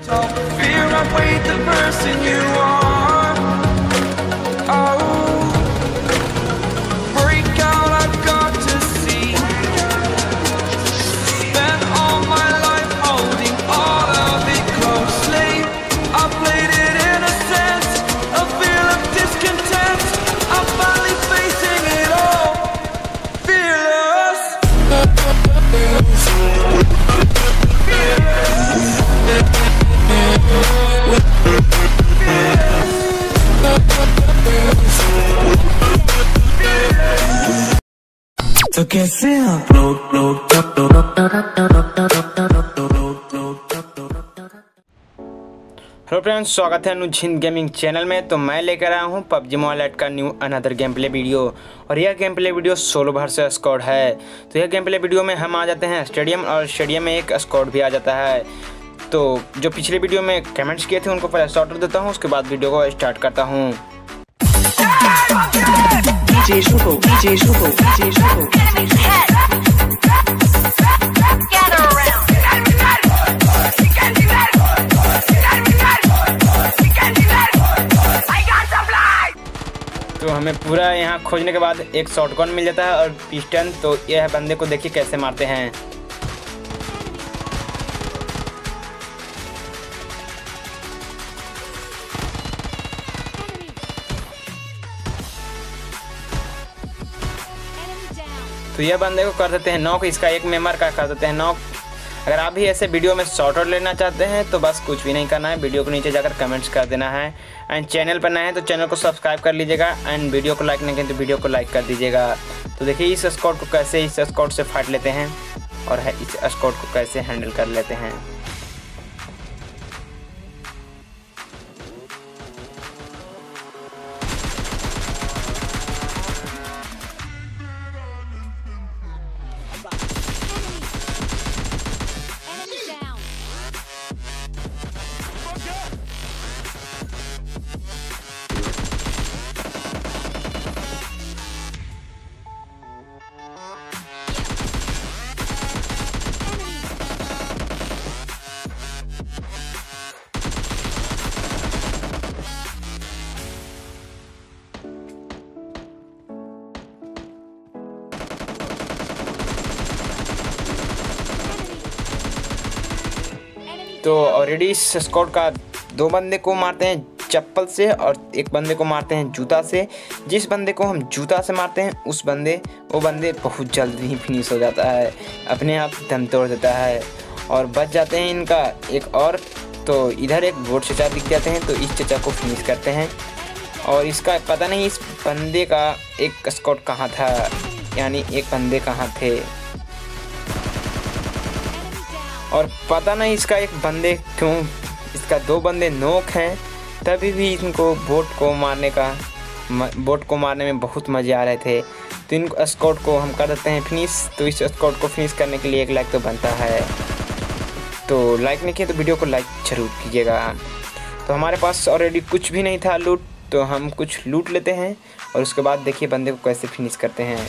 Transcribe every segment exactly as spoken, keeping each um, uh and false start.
Fear outweighed the person you are. Oh, break out, I've got to see. Spent all my life holding all of it closely. I played it innocent, a feel of discontent. I'm finally facing it all, fearless. तो कैसे आप hello friends, स्वागत है अनुज Hind gaming channel में। तो मैं लेकर आया हूँ पबजी मोबाइल का new another game play video, और यह game play video solo versus squad है। तो यह गेम प्ले वीडियो में हम आ जाते हैं स्टेडियम, और स्टेडियम में एक स्क्वाड भी आ जाता है। तो जो पिछले वीडियो में कमेंट्स किए थे उनको पहले शॉर्ट देता हूँ, उसके बाद वीडियो को स्टार्ट करता हूँ। तो हमें पूरा यहाँ खोजने के बाद एक शॉटगन मिल जाता है और पिस्टन। तो यह बंदे को देखिए कैसे मारते हैं। तो यह बंदे को कर देते हैं नॉक, इसका एक मेंबर का कर देते हैं नॉक। अगर आप भी ऐसे वीडियो में शॉर्ट आउट लेना चाहते हैं तो बस कुछ भी नहीं करना है, वीडियो को नीचे जाकर कमेंट्स कर देना है। एंड चैनल पर नए हैं तो चैनल को सब्सक्राइब कर लीजिएगा, एंड वीडियो को लाइक नहीं करें तो वीडियो को लाइक कर दीजिएगा। तो देखिए इस स्क्वाड को कैसे इस स्क्वाड से फाइट लेते हैं, और इस स्क्वाड को कैसे हैंडल कर लेते हैं। तो ऑलरेडी इस स्क्वाड का दो बंदे को मारते हैं चप्पल से, और एक बंदे को मारते हैं जूता से। जिस बंदे को हम जूता से मारते हैं उस बंदे वो बंदे बहुत जल्दी ही फिनिश हो जाता है, अपने आप दम तोड़ देता है, और बच जाते हैं इनका एक और। तो इधर एक बोट चचा दिख जाते हैं, तो इस चचा को फिनिश करते हैं। और इसका पता नहीं इस बंदे का एक स्क्वाड कहाँ था, यानी एक बंदे कहाँ थे, और पता नहीं इसका एक बंदे क्यों, इसका दो बंदे नोक हैं, तभी भी इनको बोट को मारने का बोट को मारने में बहुत मज़े आ रहे थे। तो इन स्क्वाड को हम कर देते हैं फिनिश। तो इस स्क्वाड को फिनिश करने के लिए एक लाइक तो बनता है, तो लाइक नहीं किया तो वीडियो को लाइक ज़रूर कीजिएगा। तो हमारे पास ऑलरेडी कुछ भी नहीं था लूट, तो हम कुछ लूट लेते हैं, और उसके बाद देखिए बंदे को कैसे फिनिश करते हैं।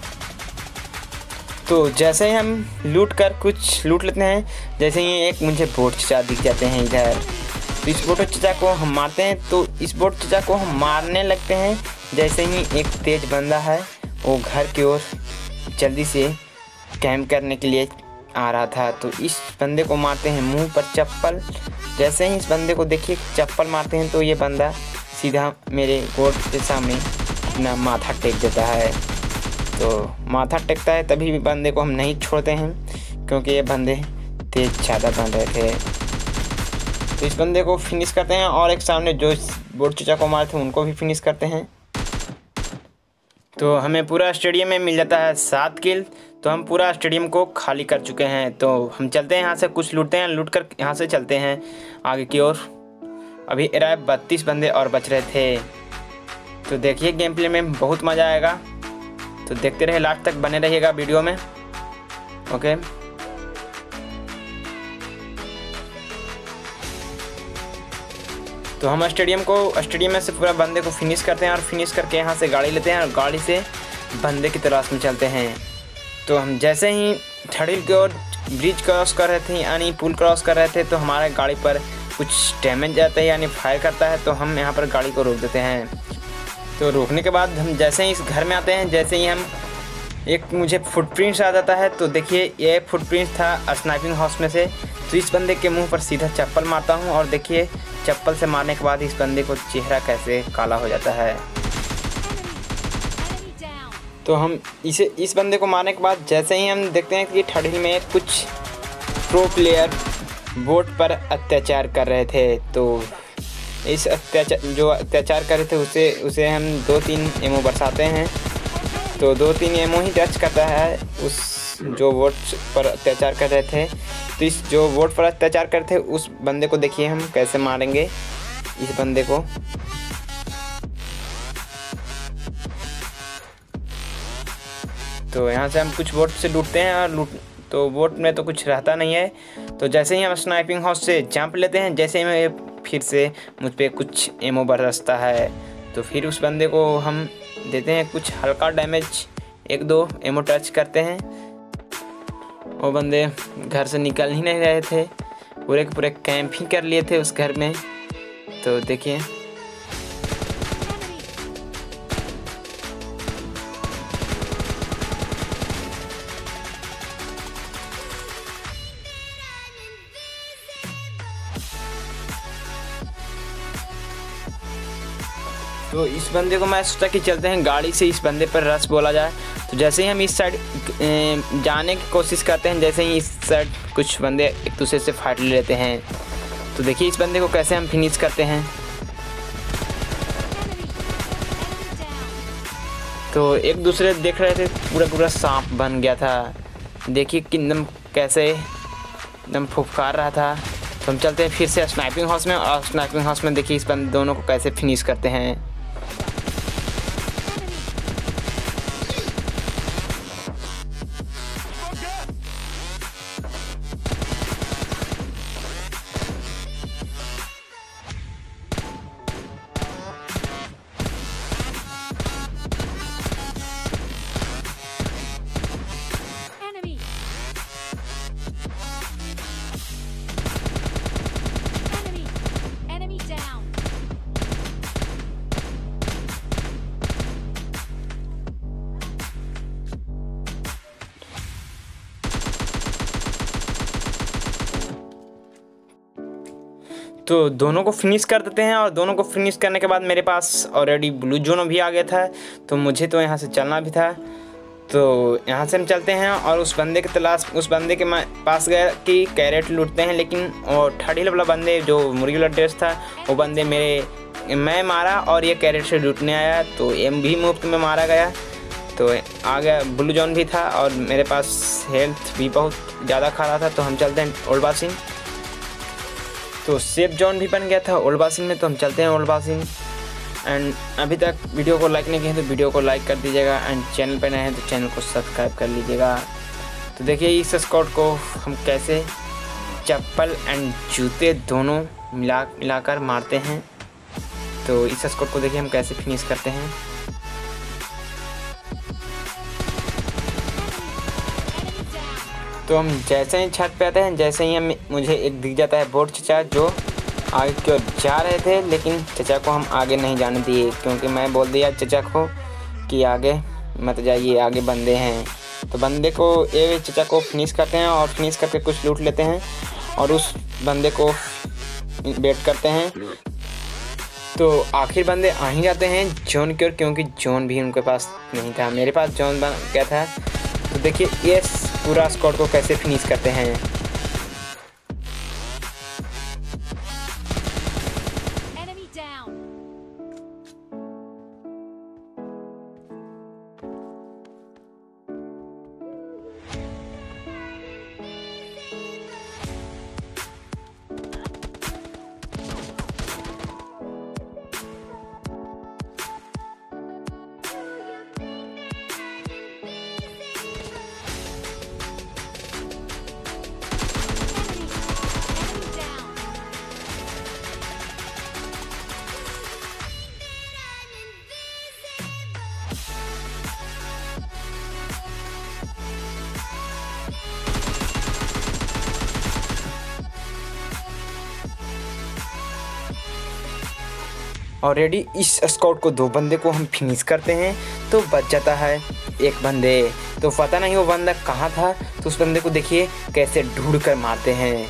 तो जैसे ही हम लूट कर कुछ लूट लेते हैं, जैसे ही एक मुझे बोट चचा दिख जाते हैं इधर, तो इस बोट चचा को हम मारते हैं। तो इस बोट चचा को हम मारने लगते हैं, जैसे ही एक तेज बंदा है वो घर की ओर जल्दी से कैंप करने के लिए आ रहा था। तो इस बंदे को मारते हैं मुंह पर चप्पल। जैसे ही इस बंदे को देखिए चप्पल मारते हैं, तो ये बंदा सीधा मेरे गोड के सामने अपना माथा टेक देता है। तो माथा टेकता है तभी भी बंदे को हम नहीं छोड़ते हैं, क्योंकि ये बंदे तेज ज़्यादा बन रहे थे। तो इस बंदे को फिनिश करते हैं, और एक सामने जो बोट चचा को मारे थे उनको भी फिनिश करते हैं। तो हमें पूरा स्टेडियम में मिल जाता है सात किल। तो हम पूरा स्टेडियम को खाली कर चुके हैं। तो हम चलते हैं यहाँ से, कुछ लूटते हैं, लूट कर यहाँ से चलते हैं आगे की ओर। अभी एरा बत्तीस बंदे और बच रहे थे। तो देखिए गेम प्ले में बहुत मज़ा आएगा, तो देखते रहे, लास्ट तक बने रहिएगा वीडियो में। ओके, तो हम स्टेडियम को स्टेडियम में से पूरा बंदे को फिनिश करते हैं, और फिनिश करके यहाँ से गाड़ी लेते हैं, और गाड़ी से बंदे की तलाश में चलते हैं। तो हम जैसे ही थड़िल की ओर ब्रिज क्रॉस कर रहे थे, यानी पुल क्रॉस कर रहे थे, तो हमारे गाड़ी पर कुछ डैमेज जाता है यानी फायर करता है, तो हम यहाँ पर गाड़ी को रोक देते हैं। तो रोकने के बाद हम जैसे ही इस घर में आते हैं, जैसे ही हम एक मुझे फुटप्रिंट्स आ जाता है, तो देखिए ये फुटप्रिंट्स था स्नाइपिंग हाउस में से। तो इस बंदे के मुंह पर सीधा चप्पल मारता हूँ और देखिए चप्पल से मारने के बाद इस बंदे को चेहरा कैसे काला हो जाता है। तो हम इसे इस बंदे को मारने के बाद जैसे ही हम देखते हैं कि ठंडी में कुछ प्रो प्लेयर बोट पर अत्याचार कर रहे थे, तो इस अत्याचार जो अत्याचार कर रहे थे उसे उसे हम दो तीन एमओ बरसाते हैं। तो दो तीन एमओ ही टच करता है उस जो वोट पर अत्याचार कर रहे थे। तो इस जो वोट पर अत्याचार कर रहे थे उस बंदे को देखिए हम कैसे मारेंगे इस बंदे को। तो यहाँ से हम कुछ वोट से लूटते हैं और लूट तो वोट में तो कुछ रहता नहीं है। तो जैसे ही हम स्नाइपिंग हाउस से जंप लेते हैं, जैसे ही मैं फिर से मुझ पर कुछ एमओ बरसता है, तो फिर उस बंदे को हम देते हैं कुछ हल्का डैमेज, एक दो एमओ टच करते हैं। वो बंदे घर से निकल ही नहीं रहे थे, पूरे के पूरे कैंप ही कर लिए थे उस घर में। तो देखिए तो इस बंदे को मैं सोचा कि चलते हैं गाड़ी से इस बंदे पर रश बोला जाए। तो जैसे ही हम इस साइड जाने की कोशिश करते हैं, जैसे ही इस साइड कुछ बंदे एक दूसरे से फाइट ले लेते हैं। तो देखिए इस बंदे को कैसे हम फिनिश करते हैं। तो एक दूसरे देख रहे थे, पूरा पूरा सांप बन गया था। देखिए कि एकदम कैसे एकदम फुफकार रहा था। तो हम चलते हैं फिर से स्नाइपिंग हाउस में, और स्नाइपिंग हाउस में देखिए इस बंदे दोनों को कैसे फिनिश करते हैं। तो दोनों को फिनिश कर देते हैं, और दोनों को फिनिश करने के बाद मेरे पास ऑलरेडी ब्लू जोन भी आ गया था। तो मुझे तो यहाँ से चलना भी था। तो यहाँ से हम चलते हैं और उस बंदे की तलाश उस बंदे के पास गए कि कैरेट लूटते हैं। लेकिन और थर्ड हिल वाला बंदे जो मुर्गी वाला ड्रेस था, वो बंदे मेरे मैं मारा और ये कैरेट से लूटने आया। तो एम भी मुफ्त में मारा गया। तो आ गया ब्लू जोन भी था और मेरे पास हेल्थ भी बहुत ज़्यादा खा रहा था। तो हम चलते हैं ओल्ड बासिंग। तो सेफ जोन भी बन गया था ओल्ड बासिंग में। तो हम चलते हैं ओल्ड बासिंग। एंड अभी तक वीडियो को लाइक नहीं किया तो वीडियो को लाइक कर दीजिएगा, एंड चैनल पर नए हैं तो चैनल को सब्सक्राइब कर लीजिएगा। तो देखिए इस स्क्वाड को हम कैसे चप्पल एंड जूते दोनों मिला मिलाकर मारते हैं। तो इस स्क्वाड को देखिए हम कैसे फिनिश करते हैं। तो हम जैसे ही छत पे आते हैं, जैसे ही हम मुझे एक दिख जाता है बोट चचा जो आगे की ओर जा रहे थे, लेकिन चचा को हम आगे नहीं जाने दिए, क्योंकि मैं बोल दिया चचा को कि आगे मत जाइए, आगे बंदे हैं। तो बंदे को ये चचा को फिनिश करते हैं और फिनिश करके कुछ लूट लेते हैं और उस बंदे को बेट करते हैं। तो आखिर बंदे आ ही जाते हैं जोन की ओर, क्योंकि जोन भी उनके पास नहीं था, मेरे पास जोन बन गया था। तो देखिए ये पूरा स्क्वाड को कैसे फिनिश करते हैं। ऑलरेडी इस स्क्वाड को दो बंदे को हम फिनिश करते हैं तो बच जाता है एक बंदे। तो पता नहीं वो बंदा कहाँ था, तो उस बंदे को देखिए कैसे ढूंढ कर मारते हैं।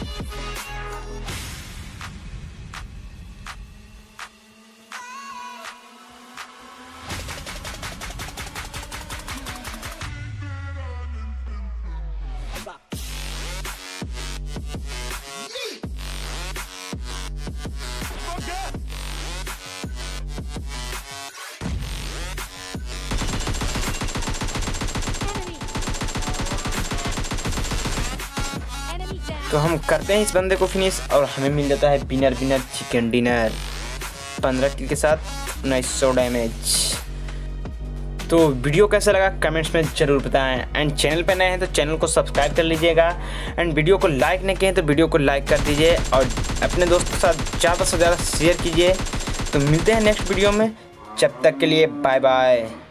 तो हम करते हैं इस बंदे को फिनिश और हमें मिल जाता है विनर विनर चिकन डिनर पंद्रह किल के साथ उन्नीस सौ डैमेज। तो वीडियो कैसा लगा कमेंट्स में ज़रूर बताएं। एंड चैनल पे नए हैं तो चैनल को सब्सक्राइब कर लीजिएगा। एंड वीडियो को लाइक नहीं किए हैं तो वीडियो को लाइक कर दीजिए और अपने दोस्तों के साथ ज़्यादा से ज़्यादा शेयर कीजिए। तो मिलते हैं नेक्स्ट वीडियो में, जब तक के लिए बाय बाय।